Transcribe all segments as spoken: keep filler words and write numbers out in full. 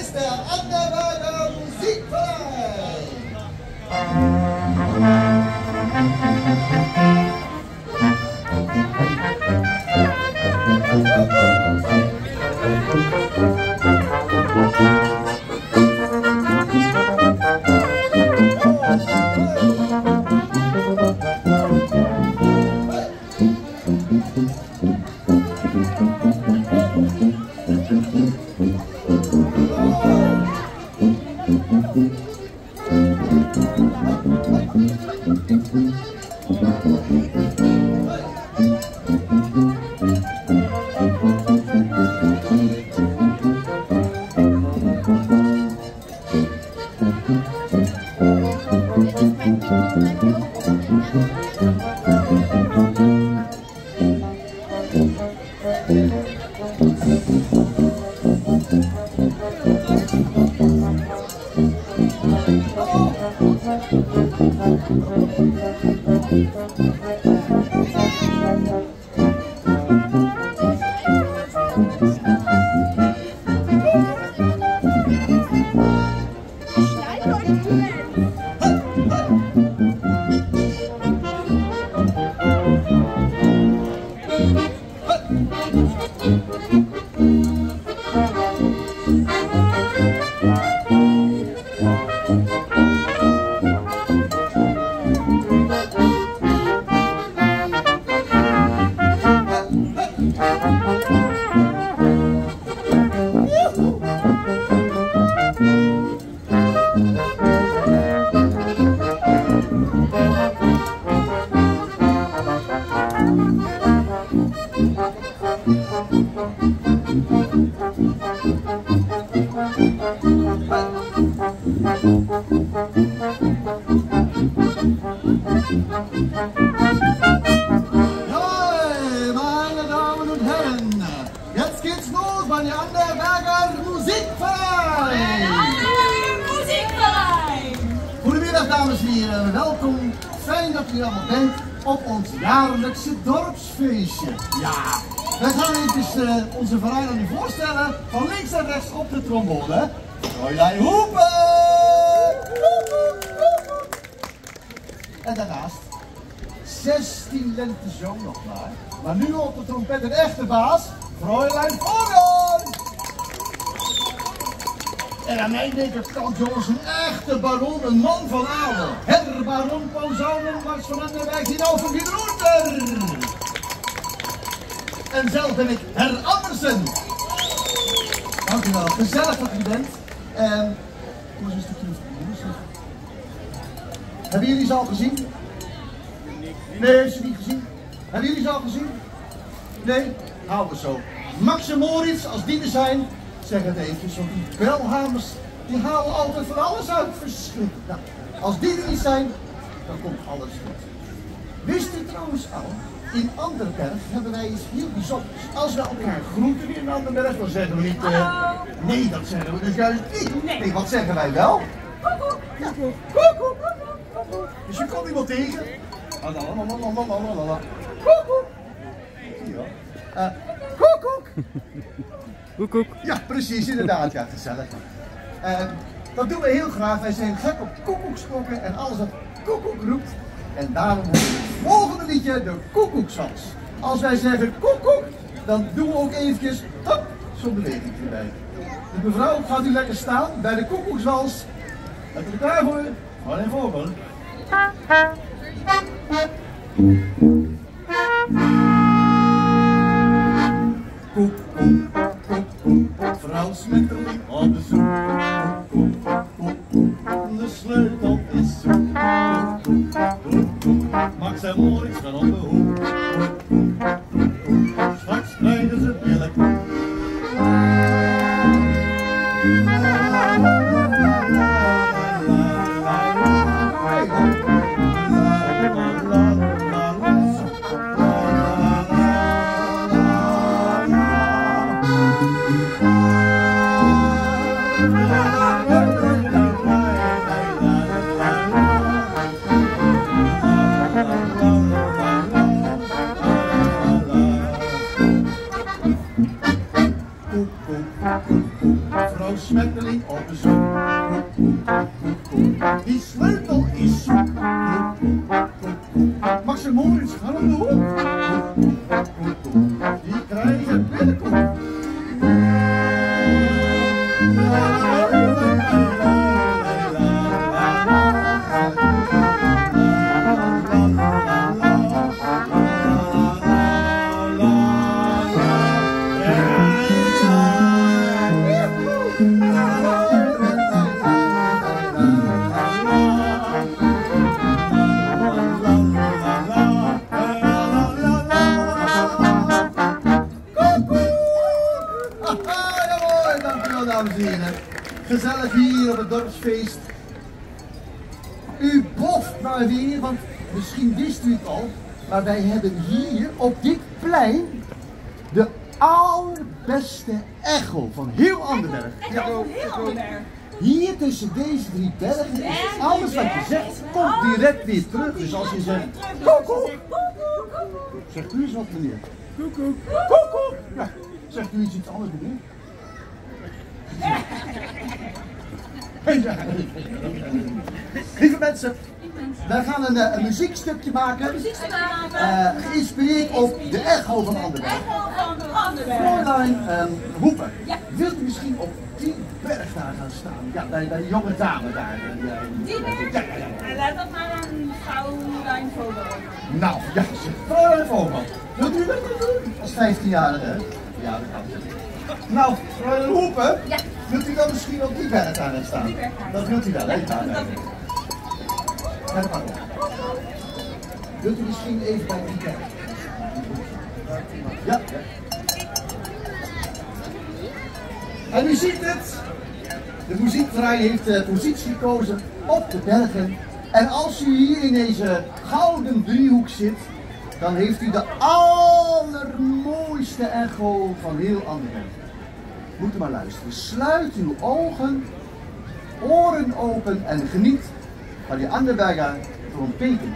ist der Anderberger Musikverein. Dames en heren, welkom. Fijn dat u allemaal bent op ons jaarlijkse dorpsfeestje. Ja, wij gaan even uh, onze verein aan u voorstellen. Van links naar rechts op de trombone. Fräulein Hoepen! En daarnaast zestien lente zo nog maar. Maar nu op de trompet een echte baas, Fräulein Vogel! En aan mijn linkerkant, jongens, een echte baron, een man van adel. Herr Baron Pauzonen, Max van Anderwijk, hierover Giedroenter. En zelf ben ik Herr Andersen. Dank u wel, gezellig dat u bent. En, kom eens een stukje van. Hebben jullie ze al gezien? Nee, heeft ze niet gezien? Hebben jullie ze al gezien? Nee? Houden we zo. Max en Moritz, als die er zijn, zeg het eventjes, want die belhamers, die halen altijd van alles uit. Verschrikkelijk. Nou, als die er niet zijn, dan komt alles goed. Wist u trouwens al, in Anderberg hebben wij iets heel bijzonders. Als we elkaar groeten in Anderberg, dan zeggen we niet, uh, nee, dat zeggen we dus juist niet. Nee, nee, wat zeggen wij wel? Koekoek. Ja, koekoek. Dus je komt iemand tegen. Koekoek. Zie je wel? Uh, koekoek. Koekoek. Ja, precies, inderdaad. Ja, gezellig. Uh, dat doen we heel graag. Wij zijn gek op koekoeksklokken en alles wat koekoek roept. En daarom hebben we het volgende liedje, de koekoekswals. Als wij zeggen koekoek, dan doen we ook eventjes, hop, zo'n beweging erbij. De mevrouw, gaat u lekker staan bij de koekoekswals. Bent u er klaar voor? Gewoon even voor, hoor. Koek, koek, koek, koek, vrouw Smetterling op bezoek. Koek, koek, koek, de sleutel is zoek. Koek, koek, koek, Max en Moritz gaan op de hoek. Koek, koek, koek, straks krijgen ze billen. Mevrouw Smetteling op bezoek. Die sleutel is zoek. Max Moritz, gaan we doen. Die krijgen binnenkomt. Dames en heren, gezellig hier op het dorpsfeest. U boft maar weer, want misschien wist u het al, maar wij hebben hier op dit plein de allerbeste echo van heel Anderberg. Ja, van heel Anderberg. Hier tussen deze drie bergen is alles wat je zegt, komt direct weer terug. Dus als je zegt, koekoek, zegt u eens wat meneer. Koekoek, koekoek. Ja, zegt u iets iets anders meneer. Lieve mensen, wij gaan een, een muziekstukje maken, uh, geïnspireerd op de echo van Anderberg. Fräulein um, Hoepen, wilt u misschien op die berg daar gaan staan? Ja, bij, bij de jonge dame daar. Uh, die berg? Ja, ja, ja. Laat dat maar aan Fräulein Vogel. Nou, ja, Fräulein Vogel. Wilt u dat doen? Als vijftienjarige, hè? Ja, dat kan. Nou, Fräulein Hoepen, ja. Wilt u dan misschien op die berg daar gaan staan? Dat wilt u wel, hè? Ja, ja. Ja, dat kan ook. Wilt u misschien even bij die berg? Ja. Ja. En u ziet het, de muziekvrij heeft de positie gekozen op de bergen. En als u hier in deze gouden driehoek zit, dan heeft u de allermooiste echo van heel Anderberg. Moet u maar luisteren. Sluit uw ogen, oren open en geniet van die Anderberger trompeten.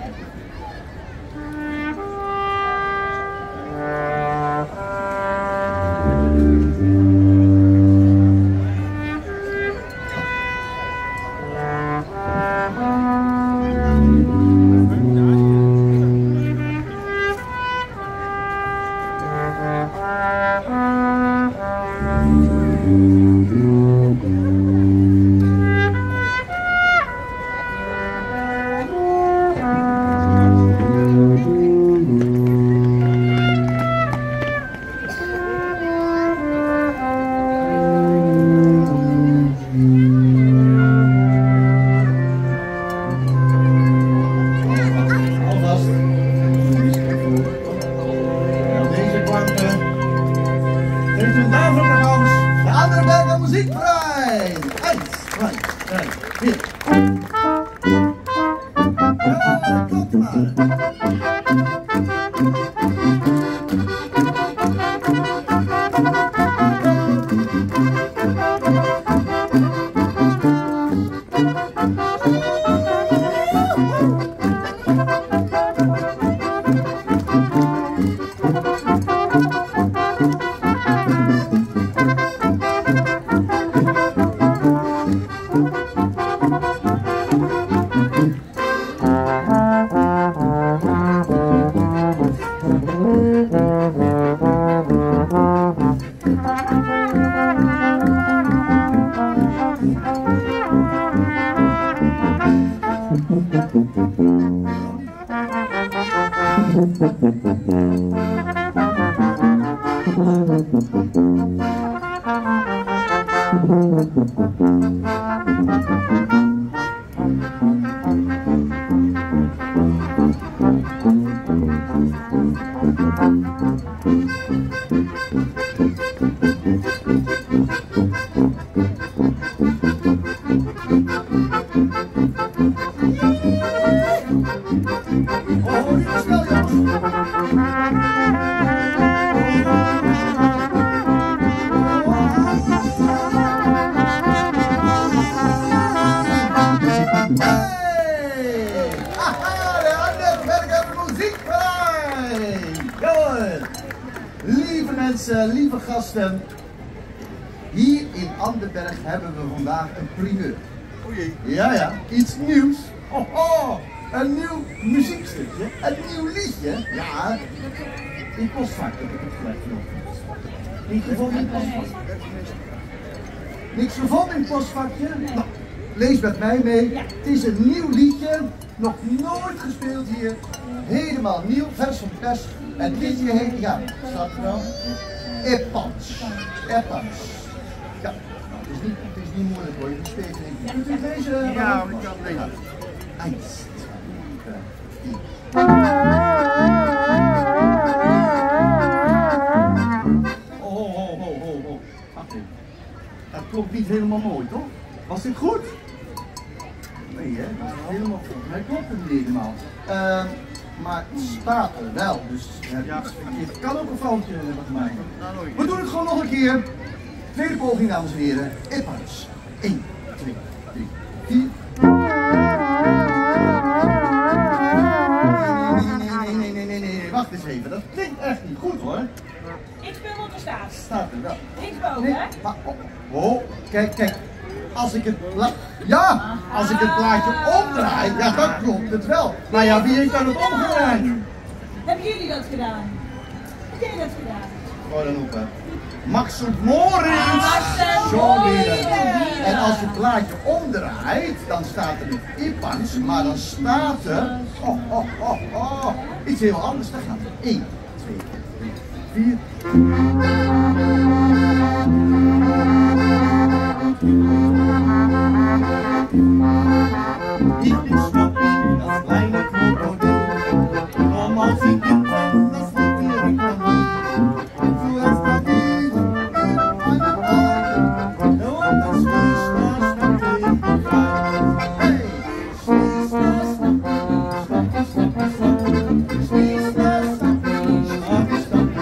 Hier in Anderberg hebben we vandaag een primeur. O jee. Ja, ja, iets nieuws. Oh, oh, een nieuw muziekstukje, een nieuw liedje. Ja, in postvak heb ik het gelijk vanochtend. Niet gevonden in postvak? Niks gevonden in postvakje? Nou, lees met mij mee. Het is een nieuw liedje, nog nooit gespeeld hier. Helemaal nieuw, vers van de pers. Het liedje heet, ja, staat er wel? Epans. Epans. Ja, nou, het, is niet, het is niet moeilijk hoor, je speelt niet. Kunt u het lezen? Ja, ik kan het lezen. Eins, twee, drie. Oh, oh, oh, oh, oh, oh. Wacht even. Dat klopt niet helemaal mooi, toch? Was dit goed? Nee, hè? Dat is helemaal goed. Hij klopt het niet helemaal. Uh, maar het staat er wel, dus het Ja. verkeerd. Kan ook een foutje hebben gemaakt. Nou, nooit. We doen het gewoon nog een keer. Tweede poging, dames en heren. Epans. één, twee, drie, vier. Nee, nee, nee, nee, nee, nee, wacht eens even. Dat klinkt echt niet goed hoor. Ik speel wat er staat. Staat er wel. Linksboven, Nee, hè? maar oh, oh, kijk, kijk. Als ik het pla ja, als ik het plaatje omdraai, ja, dan klopt het wel. Maar ja, wie heeft dan het omgedraaid? Hebben jullie dat gedaan? Heb jij dat gedaan? Gooi dan op, hè. Max und Moritz! Max en Zo Moritz! weer. En als je het plaatje omdraait, dan staat er niet Ipans, maar dan staat er, oh, oh, oh, oh, iets heel anders. Daar gaat het. één, twee, drie, vier. Ik snap niet dat kleine krokodil, om als ik het ben, dat is niet meer ik kan doen. Zoals dat niet, aan de aarde, en op een sliesnaast kan tegengaan. Hey, sliesnaast kan tegengaan, stapje, stapje, stapje, sliesnaast kan tegengaan, stapje, stapje,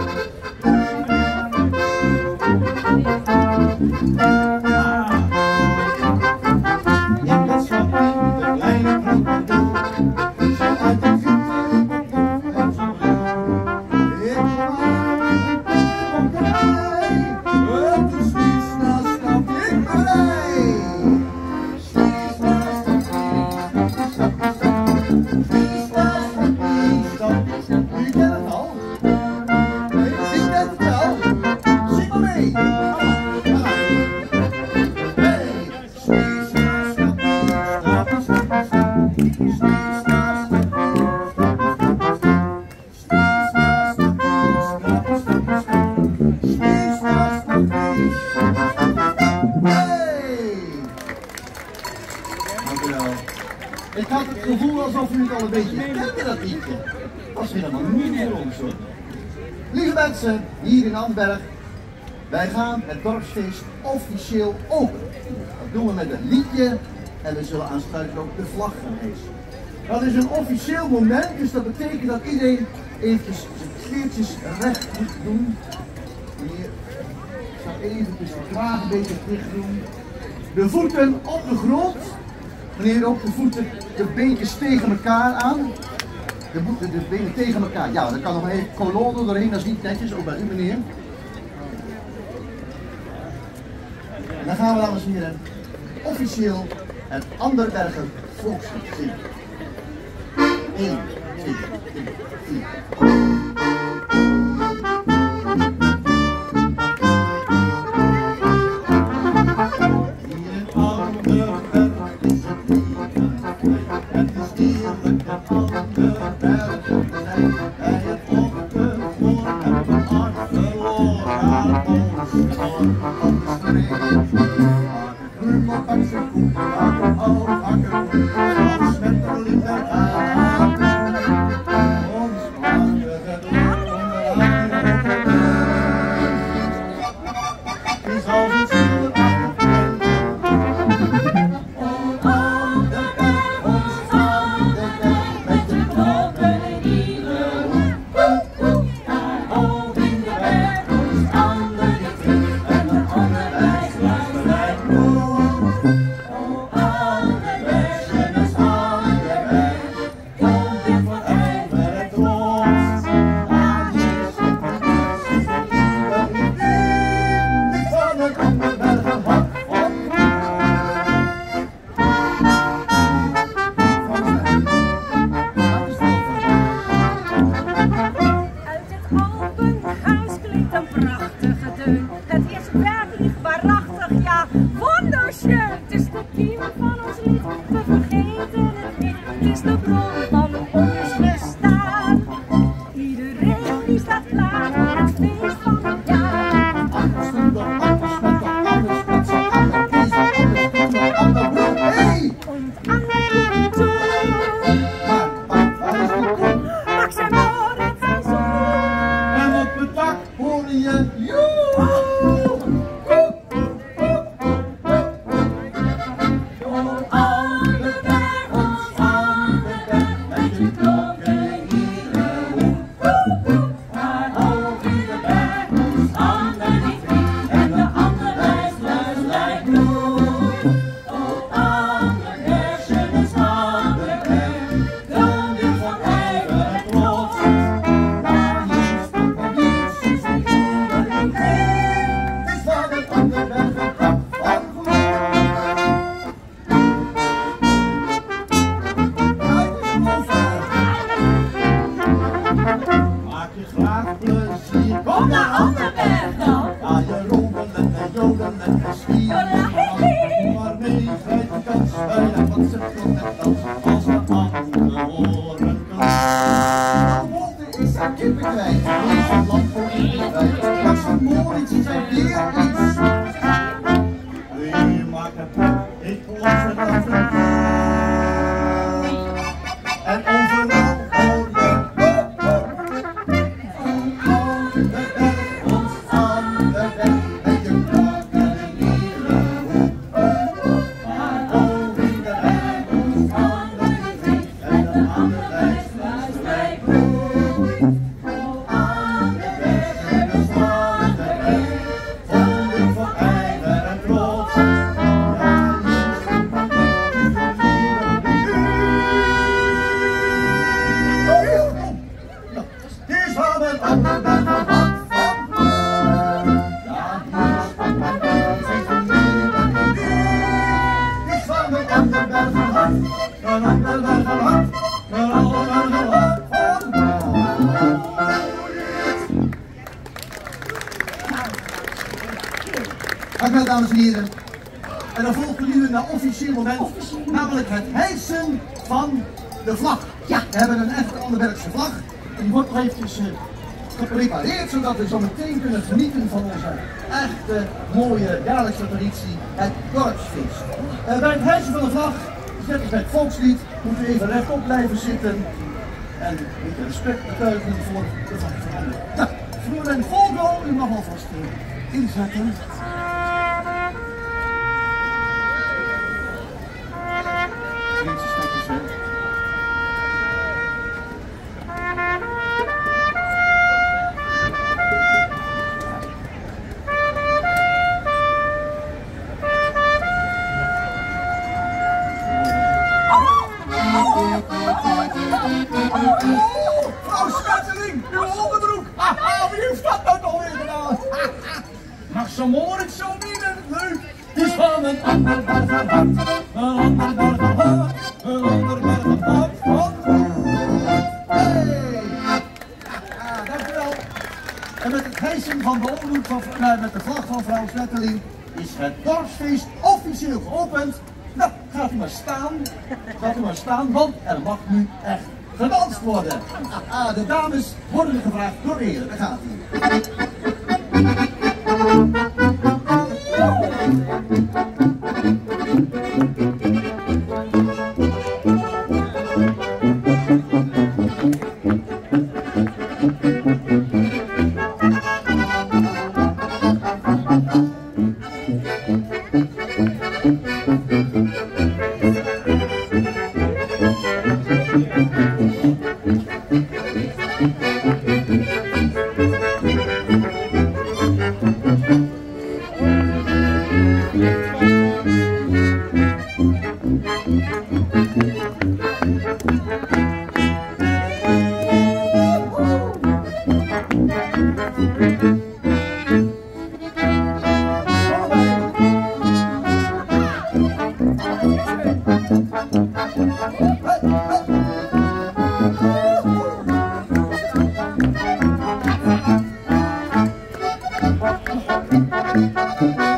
Ik had het gevoel alsof u het al een beetje kende, dat liedje. Dat was helemaal niet voor ons hoor. Lieve mensen, hier in Anderberg, wij gaan het dorpsfeest officieel openen. Dat doen we met een liedje en we zullen aansluitend ook de vlag gaan hijsen. Dat is een officieel moment, dus dat betekent dat iedereen eventjes zijn kleertjes recht moet doen. Hier, ik zal eventjes de kraag een beetje dicht doen. De voeten op de grond. Meneer, op de voeten, de beentjes tegen elkaar aan. De, voeten, de benen tegen elkaar. Ja, er kan nog een kolonne doorheen, dat is niet netjes, ook bij u meneer. En dan gaan we, dames en heren, officieel het Anderberger volkslied zingen. één, twee, drie, vier. Van vliegt waarachtig, ja, wonderschön. Het is de kiem van ons lied, we vergeten het niet. Het is de bron van ons bestaan. Iedereen die staat klaar voor het feest van het jaar. Anders doen dan anders met de anders met z'n allen. Kies anders doen dan ander broer. Hey! Und andere Tour. Maar, maar, waar is de kop? Max en Moritz en zo. En op het dak hoor je joehoe! Aan de berg, ons aan de berg, met je klokken hier en hoe. Maar hoog in de berg, ons ander die vliegt, en de andere sluis lijkt bloed. Oh, aan de berg, schöne Schadeberg, dan weer van ijver en trots. Maar hier staat nog niets, is niet onderling. Het is van het andere berg een kap van geluk. Maak je graag plezier, kom naar Anderberg dan. Ga je rommelen en joden en zwieren. Maar mee, grijp je kans, spelen wat ze tot net als, als de andere horen kan. Nou, Walter is zijn kippen kwijt, is een land voor iedereen. Max en Moritz zijn weer iets. Wie maakt het pret, ik las het af de en overal hoor je Dankjewel, dames en heren. En dan volgt nu een officieel moment, namelijk het hijsen van de vlag. Ja, we hebben een echte Anderbergse vlag. En die wordt nog eventjes uh, geprepareerd, zodat we zo meteen kunnen genieten van onze echte mooie jaarlijkse traditie, het dorpsfeest. Uh, bij het hijsen van de vlag, net als bij het volkslied, moeten we even rechtop blijven zitten. En een beetje respect betuigen voor de vlag van anderen. Nou, vroeger en Volgo, u mag alvast uh, inzetten. Vriendjes, stukjes, hè. Vrouw Schatteling, uw onderbroek! Haha, wie heeft dat nou toch weer gedaan? Max en Moritz zo niet leuk! Het is van een ander berg van hart, een ander berg van hart, een ander berg van hart van hey! Ah, dankjewel! En met het hijsen van de onderbroek van, nou, met de vlag van vrouw Schatteling is het dorpsfeest officieel geopend. Nou, gaat u maar staan, gaat u maar staan, want er mag nu echt gedanst worden. Ah, de dames worden gevraagd door de heren, daar gaat hij. Thank you.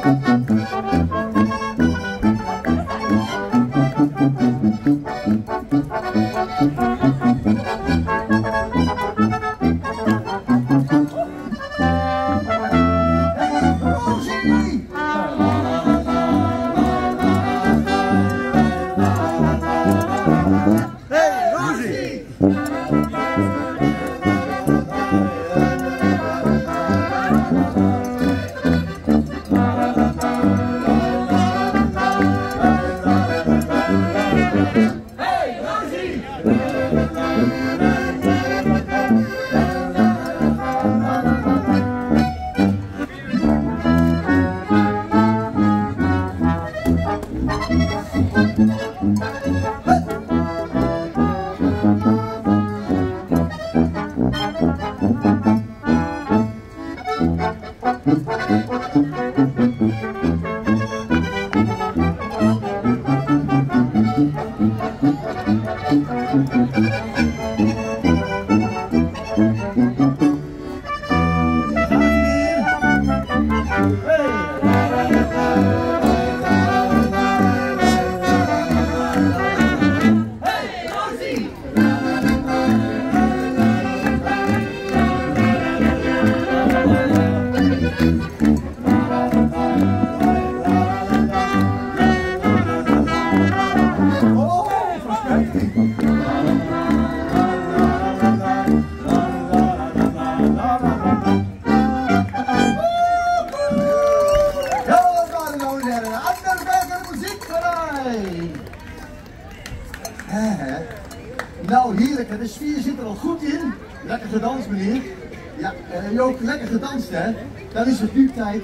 Nou, heerlijk, de sfeer zit er al goed in. Lekker gedanst, meneer. Ja, uh, Joop, lekker gedanst, hè? Dan is het nu tijd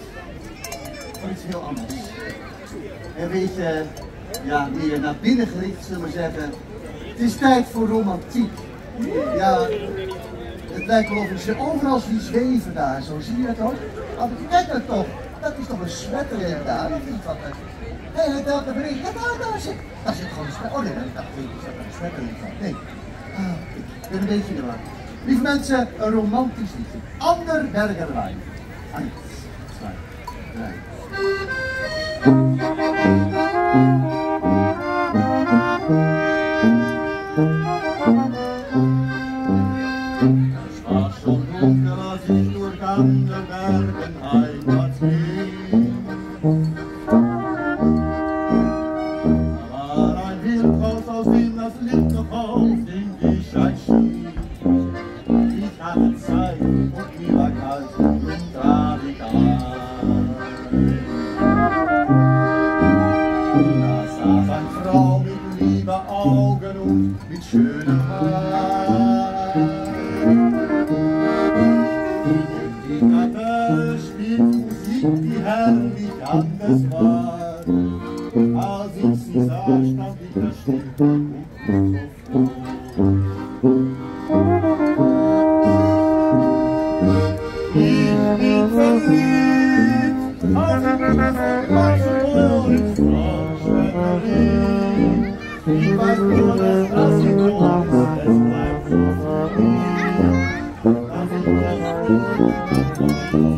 voor iets heel anders. En weet je, ja, meer naar binnen gericht, zullen we zeggen. Het is tijd voor romantiek. Ja, het lijkt wel of ik overal zie zweven daar, zo zie je dat ook? Kijk dat toch, dat is toch een zwetterling daar, of iets wat? Hé, hey, daar, daar, beneden. Ja, daar, daar zit, daar zit gewoon een zwetterling. Oh nee, ik dacht, is dat een zwetterling van? Nee, ah, ik ben een beetje in de war. Lieve mensen, een romantisch liedje. Ander Bergerwijn. Ah, zwaar. Nee. Es war schon dunkel, als ich durch Ander Bergen heimwärts ging. Da war ein Wirtshaus, aus dem das Licht noch auf den Tisch schien. Ich hatte Zeit und mir war kalt und traf ich ein. Da saß eine Frau mit lieben Augen und mit schönem Haar. Die Kapelle spielt Musik, die herrlich anders war. Als ich sie sah, stand ich da still und so ich bin verliebt, als ich mich was verloren Schmetterling. Ich weiß nur, dass das in uns, es bleibt so für mich, dass ich das tue.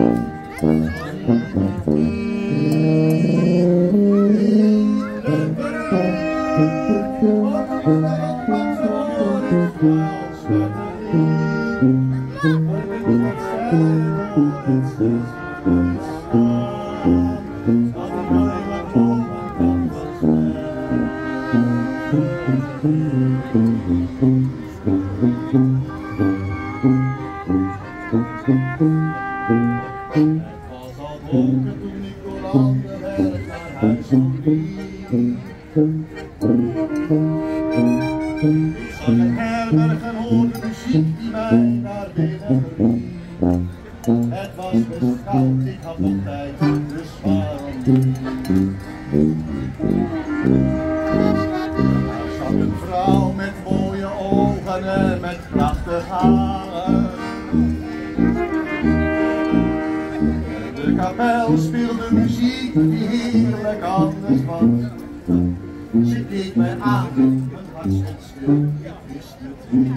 Het was beschouwd, ik had nog tijd, dus waarom? Daar zat een vrouw met mooie ogen en met prachtig haar. De kapel speelde muziek die heerlijk anders was. Ze keek mij aan, mijn hart stond stil, ik wist het niet.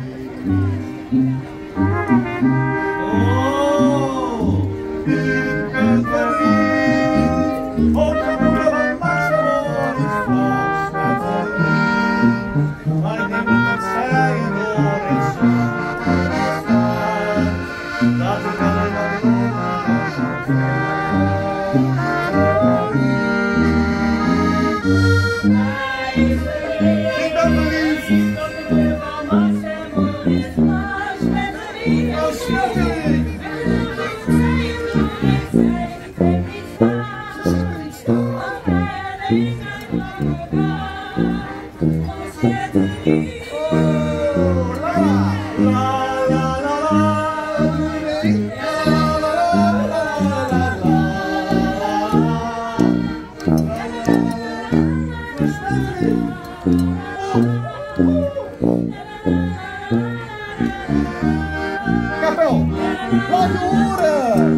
Oh, ik ben verliefd. Kapel, laat je horen!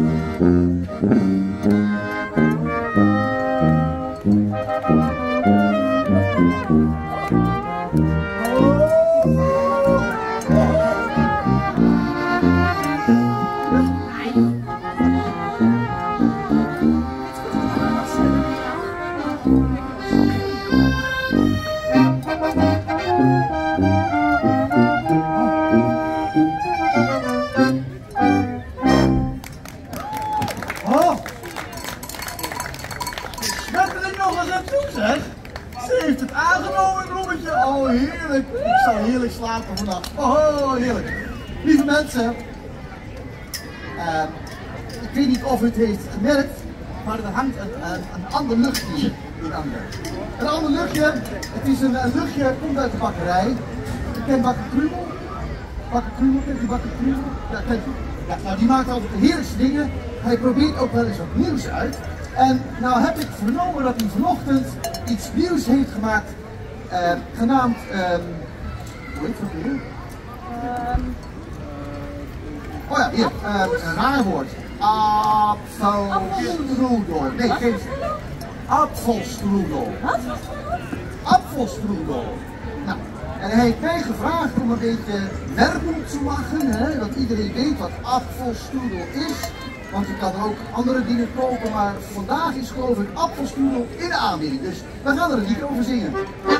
Ze heeft het aangenomen, bloemetje. Oh, heerlijk. Ik zal heerlijk slapen vannacht. Oh, heerlijk. Lieve mensen, uh, ik weet niet of u het heeft gemerkt, maar er hangt een, een, een ander luchtje hier in Ander. Een ander luchtje, het is een, een luchtje, het komt uit de bakkerij. Ik ken Bakker Krumel. Bakker Krumel, kent u Bakker Krumel? Ja, kent u. Ja, nou, die maakt altijd de heerlijkste dingen. Hij probeert ook wel eens wat nieuws uit. En nou heb ik vernomen dat hij vanochtend iets nieuws heeft gemaakt, uh, genaamd, um, hoe heet dat weer? Um. Oh ja, hier, uh, een raar woord. Apfelstrudel. Nee, geen apfelstrudel. Wat? Apfelstrudel. Nou, en hij heeft mij gevraagd om een beetje wervend te maken, hè, dat iedereen weet wat apfelstrudel is. Want je kan er ook andere dingen kopen, maar vandaag is geloof ik apfelstrudel in de aanbieding. Dus we gaan er een lied over zingen.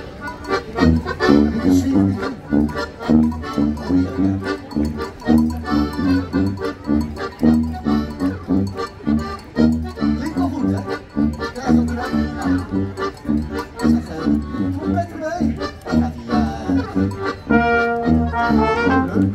Dit is zingen. Klinkt wel goed, hè? Krijg je ook een zeg, kom lekker mee. Dan gaat hij, uh... leuk.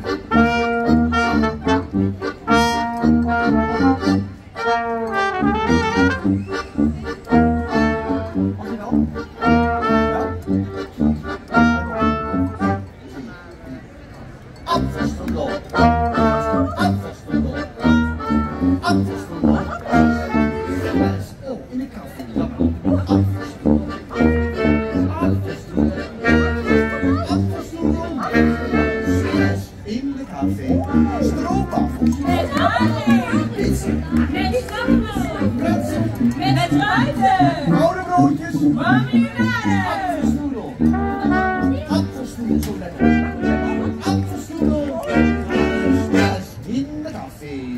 Apfelstrudel. Apfelstrudel. Apfelstrudel. Oh, in de koffie. Apfelstrudel. Apfelstrudel. Apfelstrudel. Stress in de koffie. Stroopwafels. Met ruiten. Pizza. Met sambal. Pretzel. Met ruiten. Rode broodjes. Marmelade. Apfelstrudel. Apfelstrudel, zo lekker. Apfelstrudel. Stress in de koffie.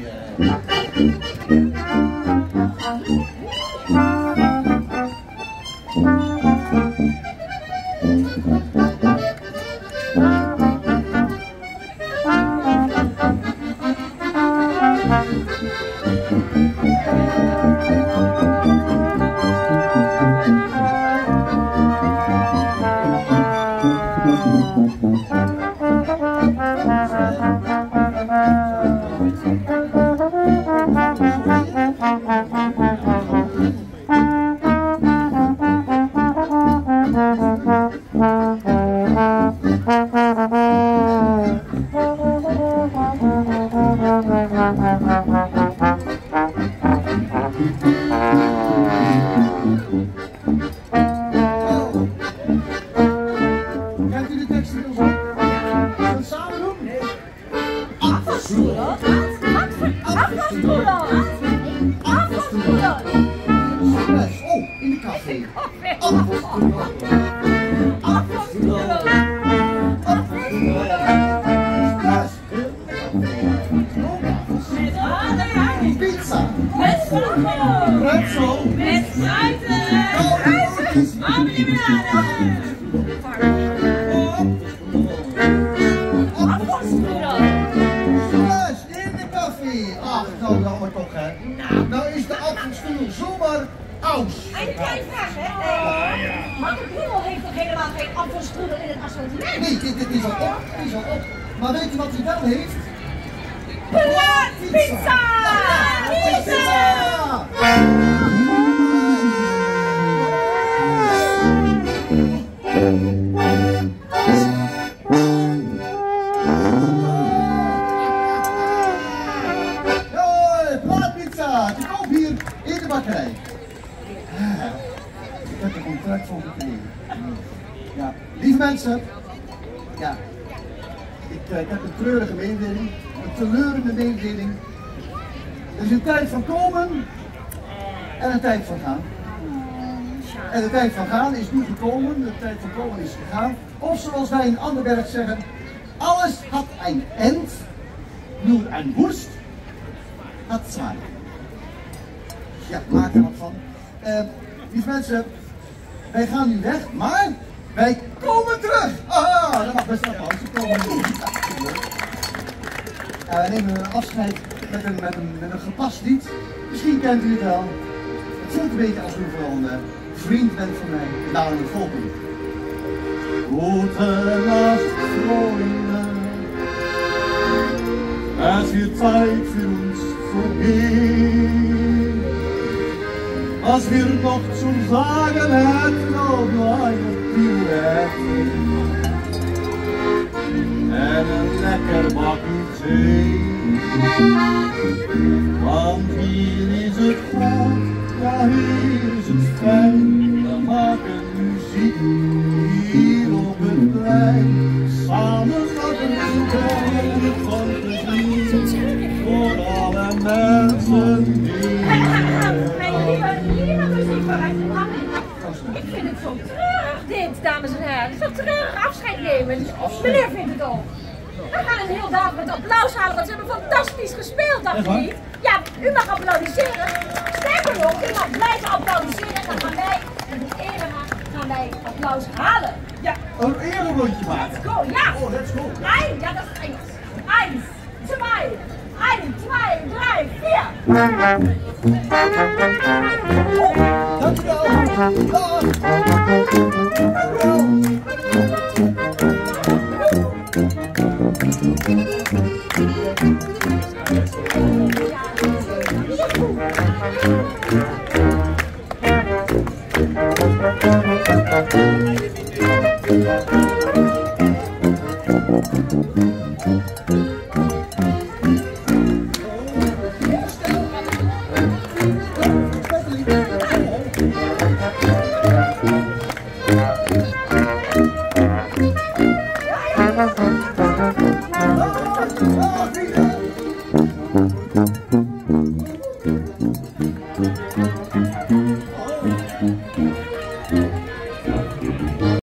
Kent u de tekst inmiddels op? Zullen we het samen doen? Nee. Apfelstrudel. Apfelstrudel. Apfelstrudel. Stress. Oh, in de café. Apfelstrudel. Apfelstrudel. Apfelstrudel. Stress in de café. Pizza. Met sambal. Pretzel. Met ruiten. Marmelade. Stress in de koffie. Ach, nou jammer toch, hè. Nou, nou is de apfelstrudel zomaar aus. En een kleine vraag, hè? Uh, maar de Krumel heeft toch helemaal geen apfelstrudel in het assortiment? Nee, dit, dit is al op. Dit is al op. Maar weet je wat hij wel heeft? Pizza! Pizza! Pizza! trek van gekregen. Ja, lieve mensen, ja, ik, uh, ik heb een treurige mededeling, een teleurende mededeling. Er is een tijd van komen en een tijd van gaan. En de tijd van gaan is nu gekomen, de tijd van komen is gegaan. Of zoals wij in Anderberg zeggen, alles had een end, nur een Wurst had zwei. Ja, maak er wat van. Uh, lieve mensen, wij gaan nu weg, maar wij komen terug! Ah, dat mag best wel applaus. We komen terug. Ja, wij nemen afscheid met een, met, een, met een gepast lied. Misschien kent u het wel. Het voelt een beetje alsof u wel een uh, vriend bent van mij. Daarom het volgende. Gute Nacht, Freunde. Es wird Zeit für uns zu gehen. Was wir noch zu sagen hätten, auch nur eine Pirouette. En een lekker bakje thee. Want hier is het goed, ja hier is het fijn. We maken muziek hier op het plein. Samen gaat een zoeken van plezier voor alle mensen hier. Mijn lieve, lieve muziek vanuit de hand. Ik vind het zo treurig dit, dames en heren. Het is zo treurig afscheid nemen. Meneer vindt het ook. We gaan een heel dag met applaus halen, want ze hebben fantastisch gespeeld, dacht u niet? Ja, u mag applaudisseren. Sterker nog, u mag blijven applaudisseren en dan gaan wij, met de ere gaan wij applaus halen. Ja. Een ereblondje maken. Let's go, ja. Oh, let's go. Eén, ja, dat is Engels. Eins, zwei, eins, zwei, drei, vier. Dankjewel. Dag. Dankjewel. Oh,